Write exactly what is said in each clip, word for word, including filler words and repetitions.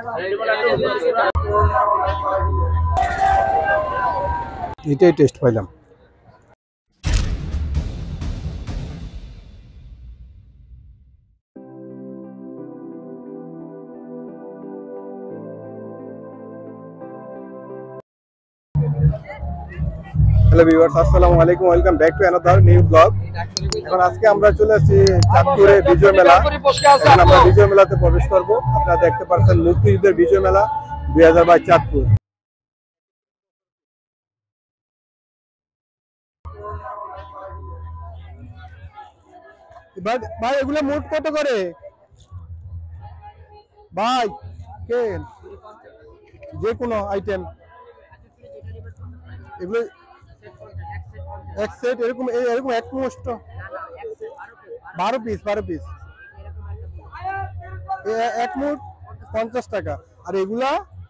এটাই টেস্ট পাইলাম। Hello viewers, আসসালামু আলাইকুম, welcome back to another new blog. এখন আজকে আমরা চলে আসছি চাঁদপুরে বিজয় মেলা। এখন আমরা বিজয় মেলাতে প্রবেশ করব। আপনারা দেখতে পাচ্ছেন মুক্তিযুদ্ধের বিজয় মেলা দুই হাজার বাইশ চাঁদপুর। ভাই এগুলো মোট কত করে ভাই? কে যে কোনো আইটেম এগুলো এক সেট এরকম এরকম এক মোষ্ট বারো পিস বারো পিস এক মুঠ পঞ্চাশ টাকা। আর এগুলা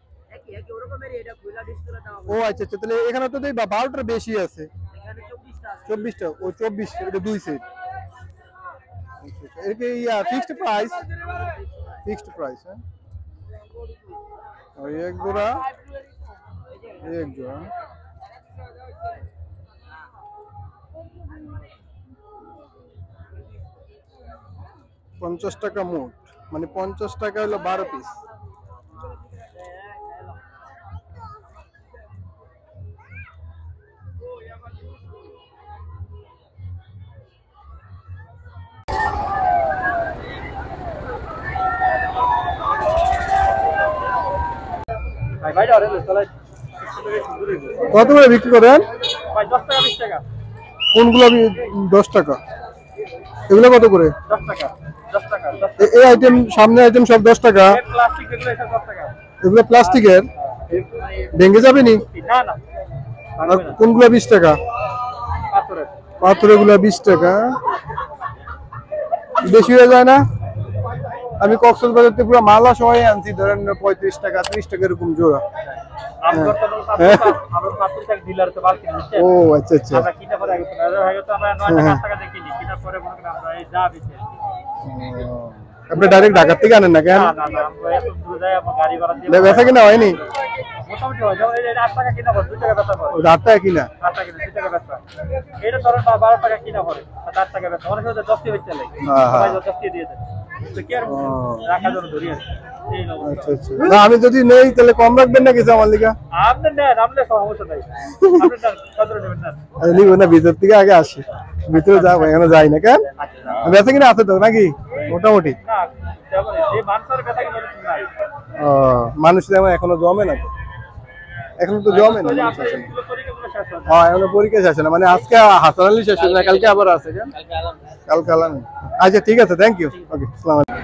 ও আচ্ছা আচ্ছা, তাহলে এখানে তো বারোটার বেশি আছে। চব্বিশটা ও চব্বিশ, এটা দুই সেট। এটা ইয়া ফিক্সড প্রাইস, ফিক্সড প্রাইস। হ্যাঁ और एक जोड़ा एक जोड़ा পঞ্চাশ টাকা মোট, মানে পঞ্চাশ টাকা হলো বারো পিস। কত করে বিক্রি করেন? কোনগুলো? দশ টাকা। এগুলো কত করে? এই আইটেম, সামনে আইটেম সব দশ টাকা। এগুলো প্লাস্টিকের, ভেঙে যাবে নি? আর কোনগুলো বিশ টাকা? পাথরের গুলা বিশ টাকা। বেশি হয়ে যায় না? আমি কক্সবাজার থেকে পুরো মালা সবাই আনছি, ধরেন পঁয়ত্রিশ টাকা ত্রিশ টাকা এরকম জোড়া। ও আচ্ছা আচ্ছা, আপনি ডাইরেক্ট ঢাকা থেকে আনেন না কেন? বেচা কিনা হয়নি? আট টাকা কিনা। আমি যদি নেই তাহলে কম রাখবেন না কিছু আমার লিগা? না, ভিতর থেকে আগে আসি, ভিতরে যাবো, এখানে যাই না কেন? বেচা কিনা আছে তো নাকি মোটামুটি? ও মানুষ যেমন এখনো জমে না তো, এখন তো জমে না। হ্যাঁ এখনো পরীক্ষা শেষ না, মানে আজকে হাসান আলী শেষ না, কালকে আবার আছে। কালকে আলাম। আচ্ছা ঠিক আছে, থ্যাংক ইউ। ওকে, আসসালামু আলাইকুম।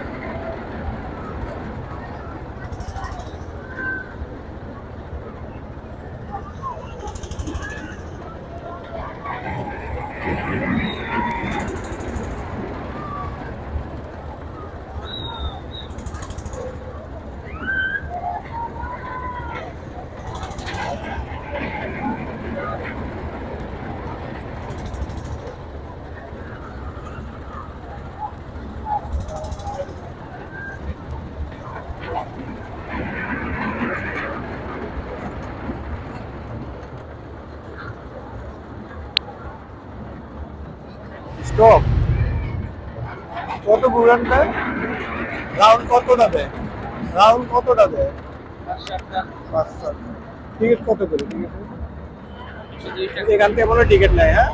স্টপ কত বুড়ানটা? রাউন্ড কতটা দেয়? রাউন্ড কতটা দেয়? পাঁচশো। টিকিট কত করে? এখান থেকে কোনো টিকিট নাই? হ্যাঁ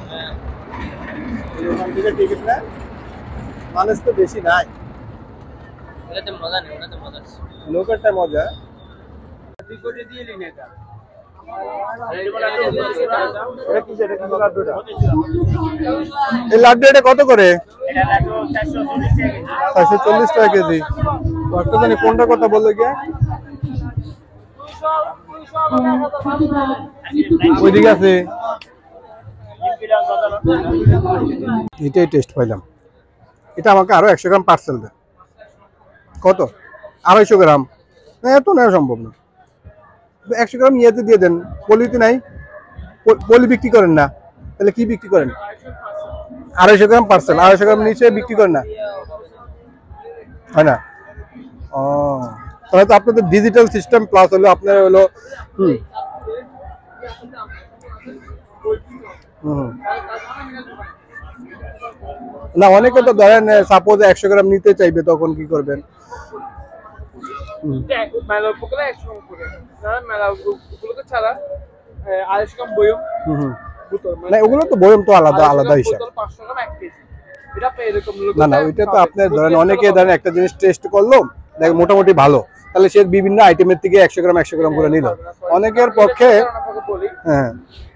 এখান থেকে টিকিট নেয়, মানুষ তো বেশি নাই। নৌকারটা মজা। এই লাড্ডু এটা কত করে? চারশো চল্লিশ টাকা কেজি। জানি কোনটা কথা বললো গিয়া? ওইদিকে আছে। এটাই টেস্ট পাইলাম। এটা আমাকে আরো একশো গ্রাম পার্সেল দেয়। কত? আড়াইশো গ্রাম। এত নেওয়া সম্ভব না। একশো গ্রাম ইয়েতে দিয়ে দেন। পলিতে নাই, পলি বিক্রি করেন না, তাহলে কি বিক্রি করেন? আড়াইশো গ্রাম পার্সেল, আড়াইশো গ্রাম নিচে বিক্রি করেন না, হয় না? ও তাহলে তো আপনাদের ডিজিটাল সিস্টেম প্লাস হলো আপনার হলো হুম হুম না অনেকে তো ধরেন সাপোজ একশো গ্রাম নিতে চাইবে তখন কি করবেন? মেলা উপকূলে একশো গ্রাম করে মেলা উপকূলে ছাড়া আড়াইশো গ্রাম বয়ম হুম না ওগুলো তো বয়ম তো আলাদা আলাদা হিসাব। পাঁচশো গ্রাম এক কেজি এটা আপনি এরকম না না ওইটা তো আপনি ধরেন অনেকে ধরেন একটা জিনিস টেস্ট করলো দেখ মোটামুটি ভালো, তাহলে সে বিভিন্ন আইটেমের থেকে একশো গ্রাম একশো গ্রাম করে নিল। অনেকের পক্ষে হ্যাঁ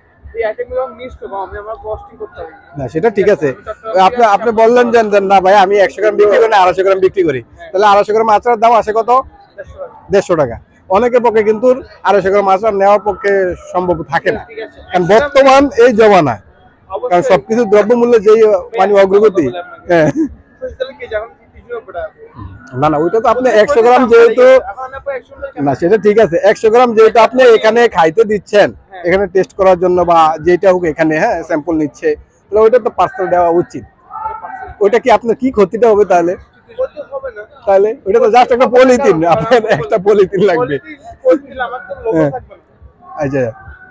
না সেটা ঠিক আছে। আপনি আপনি বললেন যে না ভাই আমি একশো গ্রাম বিক্রি করি না আড়াইশো গ্রাম বিক্রি করি, তাহলে আড়াইশো গ্রাম আচারের দাম আসে কত? দেড়শো টাকা। অনেকের পক্ষে কিন্তু আড়াইশো গ্রাম আচার নেওয়ার পক্ষে সম্ভব থাকে না, কারণ বর্তমান এই জমানায় কারণ সবকিছু দ্রব্যমূল্য যেই মানে অগ্রগতি হ্যাঁ না না ওইটা তো আপনি একশো গ্রাম যেহেতু না সেটা ঠিক আছে, একশো গ্রাম যেহেতু আপনি এখানে খাইতে দিচ্ছেন এখানে টেস্ট করার জন্য বা যেটা হোক এখানে হ্যাঁ স্যাম্পল নিচ্ছে, তাহলে ওইটা তো পার্সেল দেওয়া উচিত। ওইটা কি আপনার কি ক্ষতিটা হবে তাহলে? তাহলে ওইটা তো জাস্ট একটা পলিথিন, আপনার একটা পলিথিন লাগবে। আচ্ছা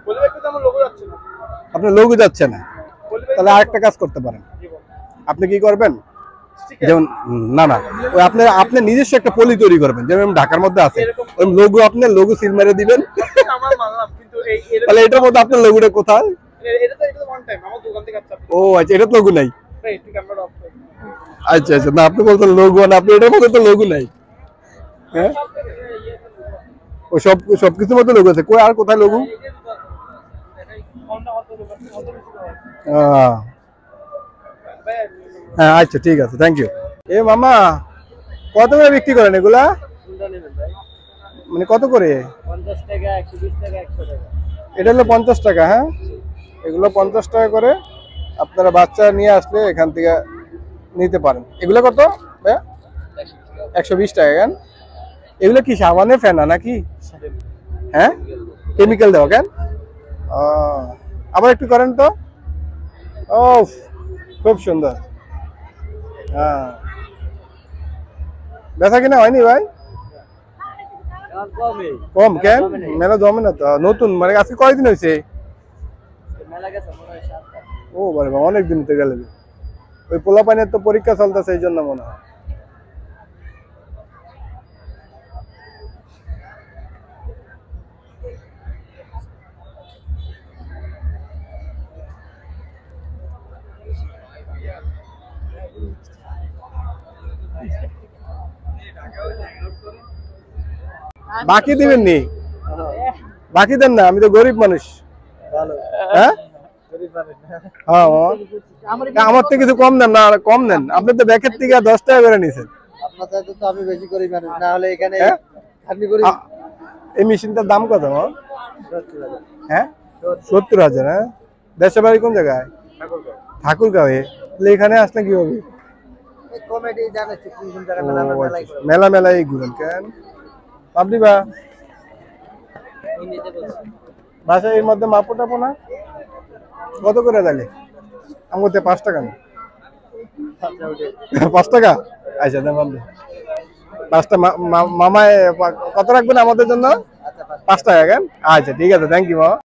আপনার লোগো যাচ্ছে না, তাহলে আরেকটা কাজ করতে পারেন। আপনি কি করবেন যেমন না না ওই আপনি আপনি নিজস্ব একটা পলি তৈরি করবেন, যেমন ঢাকার মধ্যে আছে ওই লোগো, আপনি লোগো সিল মেরে দিবেন। তাহলে এটার মধ্যে আপনার লোগোটা কোথায়? ও আচ্ছা এটা লোগো নাই। আচ্ছা আচ্ছা না আপনি বলছেন লোগো না, আপনি এটার মধ্যে তো লোগো নাই। হ্যাঁ ও সব সবকিছুর মধ্যে লোগো আছে, কই আর কোথায় লোগো? হ্যাঁ আচ্ছা ঠিক আছে থ্যাংক ইউ। এ মামা কত করে বিক্রি করেন এগুলা? মানে কত করে? এটা হলো পঞ্চাশ টাকা। হ্যাঁ এগুলো পঞ্চাশ টাকা করে, আপনারা বাচ্চা নিয়ে আসলে এখান থেকে নিতে পারেন। এগুলো কত? একশো বিশ টাকা। কেন এগুলো কি সাবানে ফেনা নাকি? হ্যাঁ কেমিক্যাল দেওয়া কেন? আবার একটু করেন তো। ও খুব সুন্দর। হ্যাঁ বেচা কিনা হয়নি ভাই? কম কেন? মেলা জমে না তো, নতুন মানে আজকে কয়দিন হয়েছে? ও বারে বাবা অনেক দিন তো গেলে। ওই পোলা পানির তো পরীক্ষা চলতেছে এই জন্য মনে হয়। বাকি দিবেন নি? বাকি দেন না, আমি তো গরিব মানুষ। হ্যাঁ আমার থেকে কিছু কম দেন না, কম দেন। আপনি তো ব্যাকের থেকে দশ টাকা করে নিছেন। আমি বেশি গরিব মানুষ না হলে এখানে এই মেশিনটার দাম কত? হ্যাঁ সত্তর হাজার। হ্যাঁ দেশের বাড়ি কোন জায়গায়? ঠাকুরগাঁও। এখানে আসলে কি হবে? মেলা মেলায় ঘুরেন কেন আপনি? বা বাসা এর মধ্যে মাপো টাপো না? কত করে তাহলে? আমার পাঁচ টাকা না পাঁচ টাকা। আচ্ছা পাঁচটা মামায় কত রাখবেন আমাদের জন্য? পাঁচ টাকা কেন? আচ্ছা ঠিক আছে থ্যাংক ইউ।